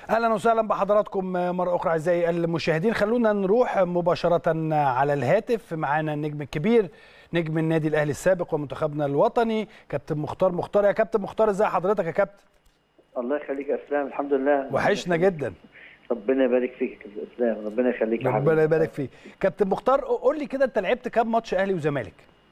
اهلا وسهلا بحضراتكم مره اخرى اعزائي المشاهدين. خلونا نروح مباشره على الهاتف. معانا النجم الكبير، نجم النادي الاهلي السابق ومنتخبنا الوطني، كابتن مختار. يا كابتن مختار، ازي حضرتك يا كابتن؟ الله يخليك يا اسلام، الحمد لله. وحشنا جدا. ربنا يبارك فيك يا اسلام، ربنا يخليك يا حبيبي. ربنا يبارك فيك. كابتن مختار، قول لي كده، انت لعبت كام ماتش اهلي وزمالك؟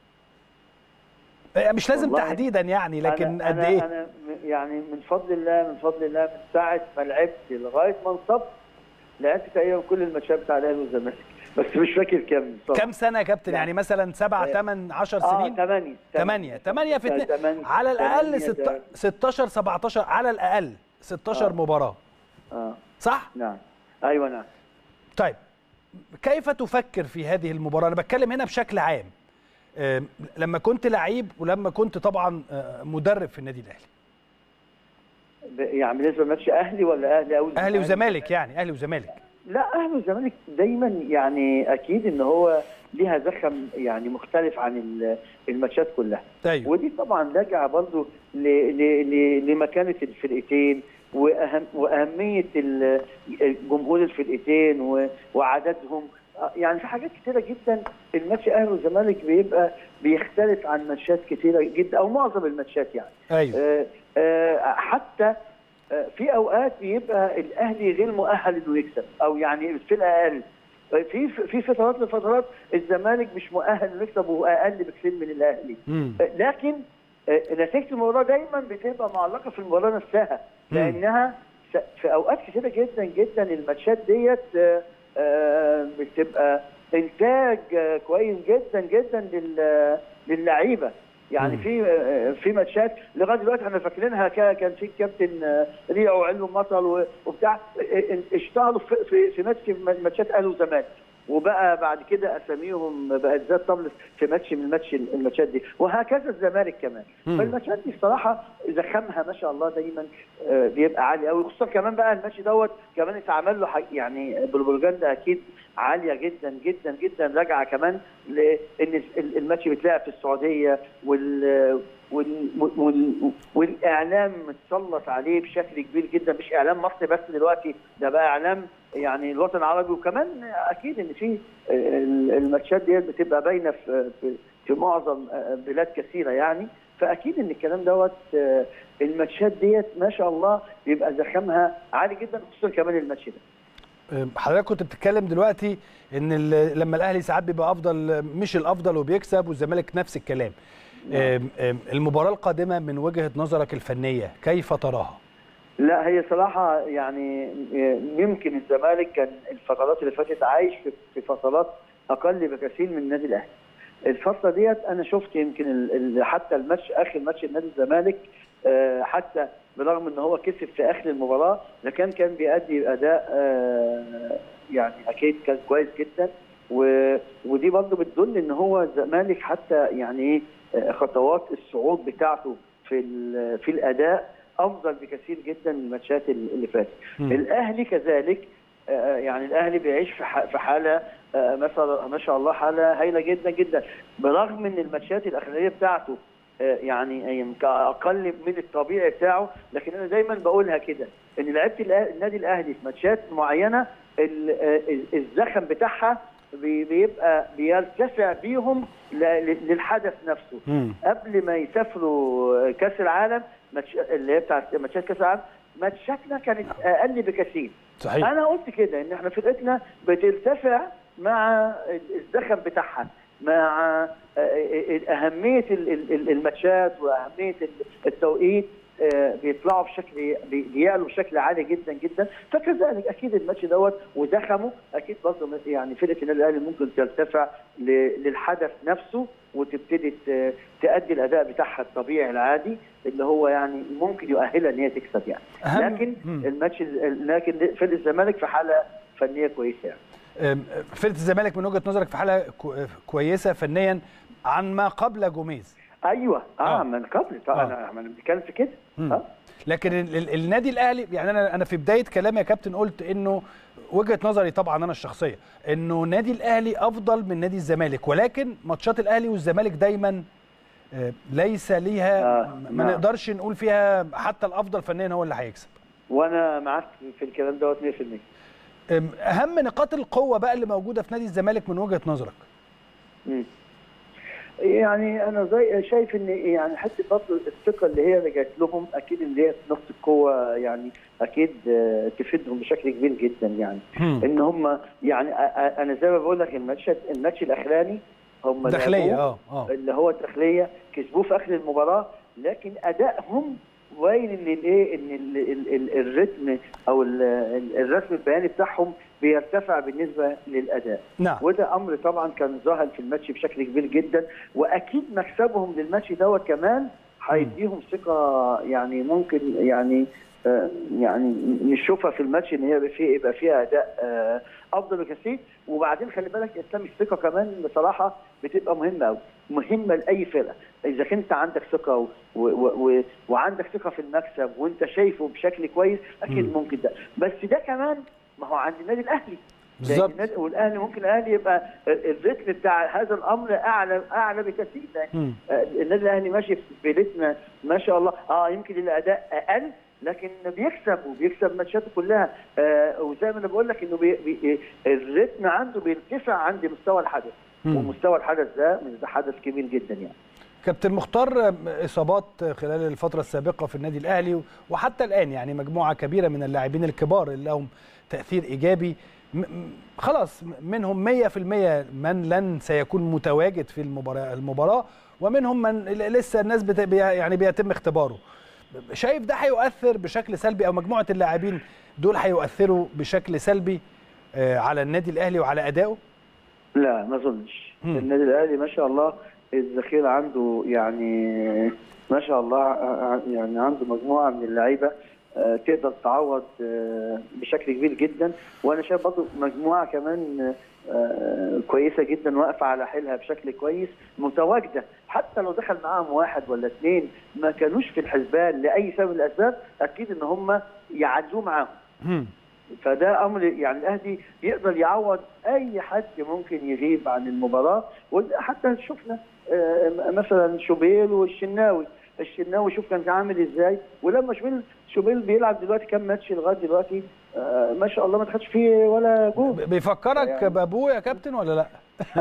مش لازم تحديدا يعني، لكن قد ايه؟ انا يعني من فضل الله من ساعه ما لعبت لغايه ما انصبت لعبت تقريبا كل الماتشات بتاع الاهلي والزمالك، بس مش فاكر كام سنه يا كابتن؟ يعني مثلا 7 8 10 سنين؟ 8 في 2 على الاقل 16 17 على الاقل 16 مباراه. صح؟ نعم، ايوه نعم. طيب، كيف تفكر في هذه المباراه؟ انا بتكلم هنا بشكل عام، لما كنت لعيب ولما كنت طبعا مدرب في النادي الاهلي. يعني بالنسبه لماتش اهلي ولا اهلي وزمالك؟ يعني اهلي وزمالك. لا، اهلي وزمالك دايما يعني اكيد ان هو ليها زخم يعني مختلف عن الماتشات كلها. أيوة. ودي طبعا راجعه برضه لمكانه الفرقتين واهميه جمهور الفرقتين وعددهم. يعني في حاجات كتيره جدا الماتش اهلي والزمالك بيبقى بيختلف عن ماتشات كتيره جدا، او معظم الماتشات يعني. ايوه. حتى في اوقات بيبقى الاهلي غير مؤهل انه يكسب، او يعني في الاقل في فترات من فترات الزمالك مش مؤهل انه يكسب وهو اقل بكثير من الاهلي. لكن نتيجه المباراه دايما بتبقى معلقه في المباراه نفسها، لانها في اوقات كتيره جدا جدا الماتشات ديت بتبقى انتاج كويس جدا جدا للعيبه. يعني في ماتشات لغايه دلوقتي احنا فاكرينها، كان في كابتن ريع وعلو مطل وبتاع اشتغلوا في ماتشات اهلي وزمالك، وبقى بعد كده اساميهم بقت ذات طبل في ماتش من الماتشات دي، وهكذا الزمالك كمان. فالماتشات دي الصراحه زخمها ما شاء الله دايما بيبقى عالي قوي، خصوصا كمان بقى الماتش دوت كمان اتعمل له يعني بروباجندا اكيد عاليه جدا جدا جدا، راجعه كمان لان الماتش بيتلعب في السعوديه والاعلام متسلط عليه بشكل كبير جدا، مش اعلام مصري بس دلوقتي، ده بقى اعلام يعني الوطن العربي. وكمان اكيد ان في الماتشات ديت بتبقى باينه في معظم بلاد كثيره يعني، فاكيد ان الكلام دوت الماتشات ديت ما شاء الله بيبقى زخمها عالي جدا، خصوصا كمان الماتش ده. حضرتك كنت بتتكلم دلوقتي ان لما الاهلي ساعات بيبقى افضل، مش الافضل وبيكسب، والزمالك نفس الكلام. المباراه القادمه من وجهه نظرك الفنيه كيف تراها؟ لا، هي صراحه يعني يمكن الزمالك كان الفترات اللي فاتت عايش في فترات اقل بكثير من النادي الاهلي. الفتره ديت انا شفت يمكن حتى الماتش، اخر ماتش النادي الزمالك، حتى برغم ان هو كسب في اخر المباراه، لكن كان بيأدي اداء يعني اكيد كان كويس جدا، ودي برضه بتدل ان هو الزمالك حتى يعني خطوات الصعود بتاعته في الاداء افضل بكثير جدا من الماتشات اللي فاتت. الاهلي كذلك، يعني الاهلي بيعيش في حاله مثلا ما شاء الله، حاله هايله جدا جدا، برغم ان الماتشات الاخرانيه بتاعته يعني اقل من الطبيعي بتاعه. لكن انا دايما بقولها كده ان لعيبه النادي الاهلي في ماتشات معينه الزخم بتاعها بيبقى بيرتفع بيهم للحدث نفسه. قبل ما يسافروا كاس العالم، اللي هي بتاعت ماتشات كاس العالم، ماتشاتنا كانت اقل بكثير. صحيح. انا قلت كده ان احنا فرقتنا بترتفع مع الزخم بتاعها، مع اهميه الماتشات واهميه التوقيت، بيطلعوا بيعلوا بشكل عالي جدا جدا. فكذلك اكيد الماتش دوت وزخمه اكيد برضه يعني فرقه النادي الاهلي ممكن ترتفع للحدث نفسه وتبتدي تؤدي الاداء بتاعها الطبيعي العادي اللي هو يعني ممكن يؤهلها ان هي تكسب يعني. لكن لكن فرقه الزمالك في حاله فنيه كويسه يعني. فرقه الزمالك من وجهه نظرك في حاله كويسه فنيا عن ما قبل جوميز؟ ايوه من قبل طبعا احنا بنتكلم في كده. لكن النادي الاهلي، يعني انا في بدايه كلامي يا كابتن قلت انه وجهه نظري طبعا انا الشخصيه انه نادي الاهلي افضل من نادي الزمالك، ولكن ماتشات الاهلي والزمالك دايما ليس ليها ما نقدرش نقول فيها حتى الافضل فنيا هو اللي هيكسب. وانا معاك في الكلام دوت 100%. اهم نقاط القوه بقى اللي موجوده في نادي الزمالك من وجهه نظرك؟ يعني انا زي شايف ان يعني حتى برضه الثقه اللي هي رجعت لهم، اكيد ان هي نقطه القوه يعني اكيد تفيدهم بشكل كبير جدا يعني. ان هم يعني انا زي ما بقول لك الماتش الاخراني هم داخليه اللي هو الداخليه كسبوه في اخر المباراه، لكن ادائهم باين ان الايه ان الريتم او الرسم البياني بتاعهم بيرتفع بالنسبه للاداء. نعم. وده امر طبعا كان ظاهر في الماتش بشكل كبير جدا، واكيد مكسبهم للماتش دوت كمان هيديهم ثقه يعني ممكن يعني نشوفها في الماتش ان هي يبقى فيها اداء افضل بكثير. وبعدين خلي بالك يا اسلام الثقه كمان بصراحه بتبقى مهمه قوي، مهمه لاي فرقه. اذا كنت عندك ثقه وعندك ثقه في المكسب وانت شايفه بشكل كويس اكيد ممكن ده، بس ده كمان ما هو عند النادي الاهلي بالظبط. والاهلي ممكن الاهلي يبقى الريتم بتاع هذا الامر اعلى بكثير. النادي الاهلي ماشي في ريتم ما شاء الله، يمكن الاداء اقل لكن وبيكسب ماتشاته كلها. وزي ما انا بقول لك انه الريتم عنده بيرتفع عند مستوى الحدث، ومستوى الحدث ده حدث كبير جدا يعني. كابتن مختار، اصابات خلال الفتره السابقه في النادي الاهلي وحتى الان يعني مجموعه كبيره من اللاعبين الكبار اللي لهم تاثير ايجابي، خلاص منهم 100% من لن سيكون متواجد في المباراه ومنهم من لسه الناس يعني بيتم اختباره. شايف ده هيؤثر بشكل سلبي او مجموعه اللاعبين دول هيؤثروا بشكل سلبي على النادي الاهلي وعلى ادائه؟ لا ما اظنش. النادي الاهلي ما شاء الله الذخيره عنده يعني ما شاء الله، يعني عنده مجموعه من اللعيبه تقدر تعوض بشكل كبير جدا. وانا شايف برضه مجموعه كمان كويسه جدا واقفه على حيلها بشكل كويس متواجده، حتى لو دخل معاهم واحد ولا اثنين ما كانوش في الحسبان لاي سبب من الاسباب اكيد ان هم يعدوا معاهم. فده امر يعني الاهلي يقدر يعوض اي حد ممكن يغيب عن المباراه. وحتى شفنا مثلا شوبير والشناوي، شوف كان عامل ازاي، ولما شوبير بيلعب دلوقتي كام ماتش لغايه دلوقتي ما شاء الله ما دخلش فيه ولا جول. بيفكرك يعني بابوه يا كابتن ولا لا؟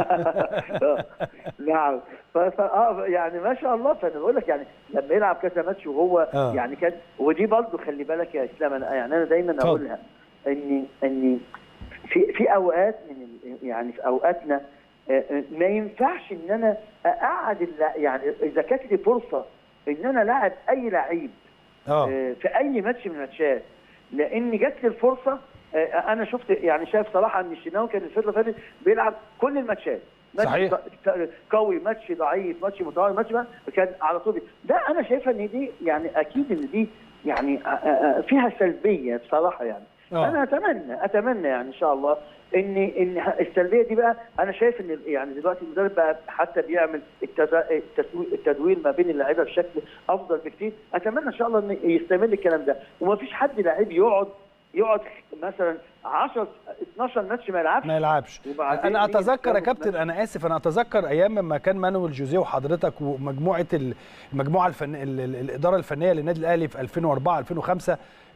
نعم. يعني ما شاء الله. فانا بقول لك يعني لما يلعب كذا ماتش وهو يعني كان، ودي برضه خلي بالك يا اسلام انا دايما اقولها ان في اوقات يعني في اوقاتنا ما ينفعش ان انا اقعد يعني اذا كانت لي فرصه ان انا لاعب اي لعيب في اي ماتش من الماتشات، لان جات لي الفرصه. انا شفت يعني شايف صراحه ان الشناوي كان الفتره اللي فاتت بيلعب كل الماتشات، صحيح، قوي، ماتش ضعيف، ماتش متوازن، ماتش كان على طول. ده انا شايفها ان دي يعني اكيد ان دي يعني فيها سلبيه بصراحه يعني. انا اتمنى يعني ان شاء الله ان السلبيه دي بقى، انا شايف ان يعني دلوقتي المدرب بقى حتى بيعمل التدوير ما بين اللعيبه بشكل افضل بكتير. اتمنى ان شاء الله ان يستمر الكلام ده، ومفيش حد لعيب يقعد مثلا 10 12 ماتش ما يلعبش. انا اتذكر يا كابتن، انا اسف، انا اتذكر ايام ما كان مانويل جوزيه وحضرتك ومجموعه المجموعه الاداره الفنيه للنادي الاهلي في 2004 2005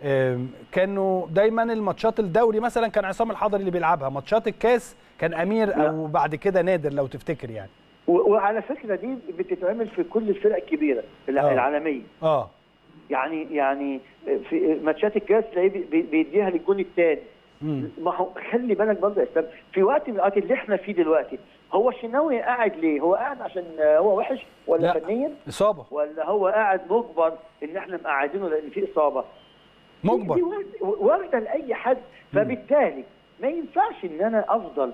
كانوا دايما الماتشات الدوري مثلا كان عصام الحضري اللي بيلعبها، ماتشات الكاس كان امير او بعد كده نادر لو تفتكر يعني. وعلى فكره دي بتتعمل في كل الفرق الكبيره العالميه. يعني في ماتشات الكاس تلاقيه بيديها للجون الثاني. ما هو خلي بالك برضه يا اسلام في وقت من الاوقات اللي احنا فيه دلوقتي، هو الشناوي قاعد ليه؟ هو قاعد عشان هو وحش ولا فنيا؟ اصابه، ولا هو قاعد مجبر ان احنا مقعدينه لان في اصابه؟ مجبر، دي وارده لاي حد. فبالتالي ما ينفعش ان انا افضل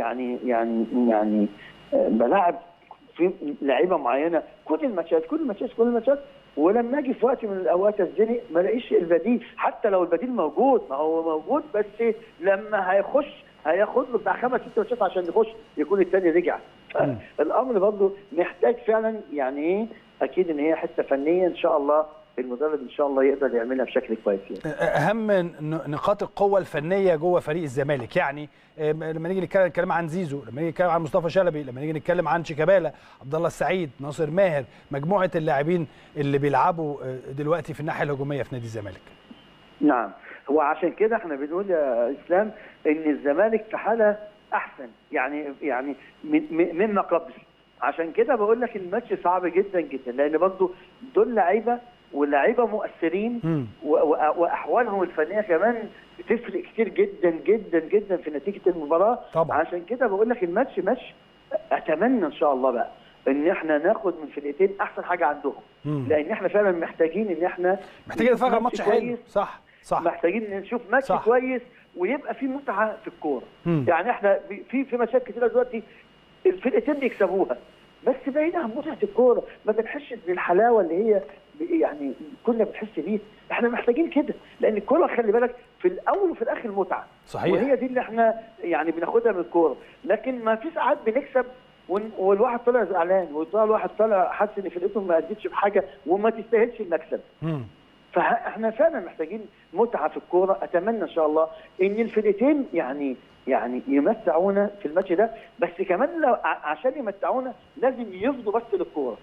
يعني بلاعب في لعيبه معينه كل الماتشات ولما اجي في وقت من الاوقات ازنق ما الاقيش البديل، حتى لو البديل موجود، ما هو موجود بس لما هياخد له بتاع 5 6 ماتشات عشان يخش يكون الثاني رجع. الامر برضه محتاج فعلا يعني ايه، اكيد ان هي حته فنيه ان شاء الله المدرب ان شاء الله يقدر يعملها بشكل كويس يعني. اهم نقاط القوه الفنيه جوه فريق الزمالك يعني لما نيجي نتكلم عن زيزو، لما نيجي نتكلم عن مصطفى شلبي، لما نيجي نتكلم عن شيكابالا، عبد الله السعيد، ناصر ماهر، مجموعه اللاعبين اللي بيلعبوا دلوقتي في الناحيه الهجوميه في نادي الزمالك. نعم، هو عشان كده احنا بنقول يا اسلام ان الزمالك في حاله احسن يعني مما قبل. عشان كده بقول لك الماتش صعب جدا جدا، لان برضه دول لعيبه ولاعيبه مؤثرين واحوالهم الفنيه كمان بتفرق كتير جدا جدا جدا في نتيجه المباراه طبعا. عشان كده بقول لك الماتش ماتش اتمنى ان شاء الله بقى ان احنا ناخد من فرقتين احسن حاجه عندهم، لان احنا فعلا محتاجين ان احنا نتفرج على ماتش حلو. صح محتاجين نشوف ماتش كويس ويبقى في متعه في الكوره. يعني احنا في ماتشات كتيره دلوقتي الفرقتين بيكسبوها، بس بعيد عن متعه الكوره، ما بنحسش بالحلاوه اللي هي يعني كلنا بنحس بيه. احنا محتاجين كده، لان الكوره خلي بالك في الاول وفي الاخر متعه. صحيح. وهي دي اللي احنا يعني بناخدها من الكوره، لكن ما في ساعات بنكسب والواحد طلع زعلان، والواحد طلع حاسس ان فرقته ما ادتش بحاجه وما تستاهلش المكسب. فاحنا فعلا محتاجين متعه في الكوره. اتمنى ان شاء الله ان الفرقتين يعني يمتعونا في الماتش ده، بس كمان لو عشان يمتعونا لازم يفضوا بس للكوره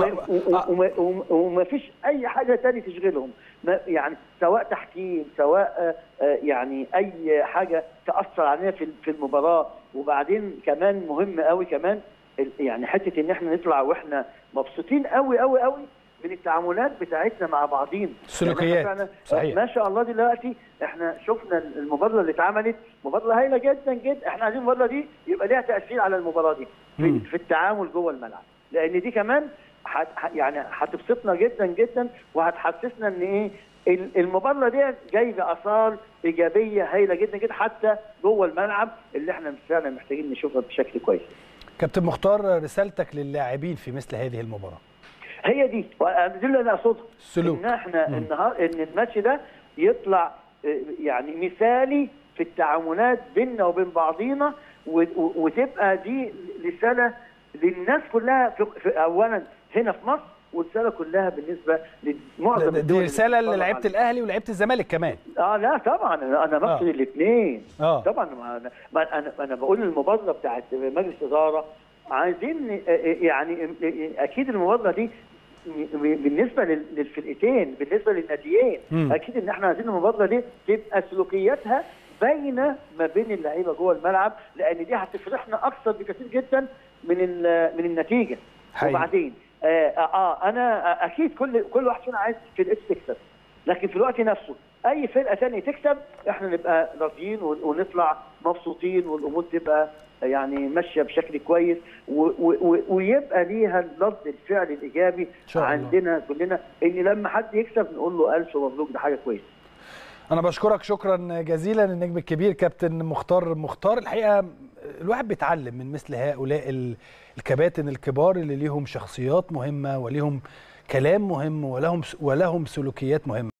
وما فيش اي حاجه ثانيه تشغلهم، يعني سواء تحكيم سواء يعني اي حاجه تاثر علينا في المباراه. وبعدين كمان مهم قوي كمان يعني حته ان احنا نطلع واحنا مبسوطين قوي قوي قوي من التعاملات بتاعتنا مع بعضين، السلوكيات. صحيح. ما شاء الله دلوقتي احنا شفنا المبادره اللي اتعملت، مبادره هايله جدا جدا. احنا عايزين المبادره دي يبقى ليها تاثير على المباراه دي في التعامل جوه الملعب، لان دي كمان يعني هتبسطنا جدا جدا وهتحسسنا ان ايه المبادره دي جايبه اثار ايجابيه هايله جدا جدا حتى جوه الملعب اللي احنا فعلا محتاجين نشوفها بشكل كويس. كابتن مختار، رسالتك للاعبين في مثل هذه المباراه؟ هي دي اللي انا اقصدها، ان احنا ان الماتش ده يطلع يعني مثالي في التعاملات بيننا وبين بعضينا، وتبقى دي رساله للناس كلها في اولا هنا في مصر، والرساله كلها بالنسبه لمعظم دي رساله للاعيبه الاهلي ولاعيبه الزمالك كمان. لا طبعا انا بقصد الاثنين. طبعا انا بقول المبادره بتاعت مجلس اداره عايزين يعني اكيد المبادره دي بالنسبه للفرقتين بالنسبه للناديين اكيد ان احنا عايزين المبادره دي تبقى سلوكياتها باينه ما بين اللعيبه جوه الملعب، لان دي هتفرحنا اكثر بكثير جدا من النتيجه. وبعدين انا اكيد كل واحد فينا عايز فرقته تكسب، لكن في الوقت نفسه اي فرقه ثانيه تكسب احنا نبقى راضيين ونطلع مبسوطين والامور تبقى يعني ماشيه بشكل كويس ويبقى ليها الرد الفعل الايجابي عندنا كلنا، ان لما حد يكسب نقول له الف مبروك، ده حاجه كويسه. انا بشكرك شكرا جزيلا النجم الكبير كابتن مختار. الحقيقه الواحد بيتعلم من مثل هؤلاء الكباتن الكبار اللي ليهم شخصيات مهمه وليهم كلام مهم ولهم سلوكيات مهمه.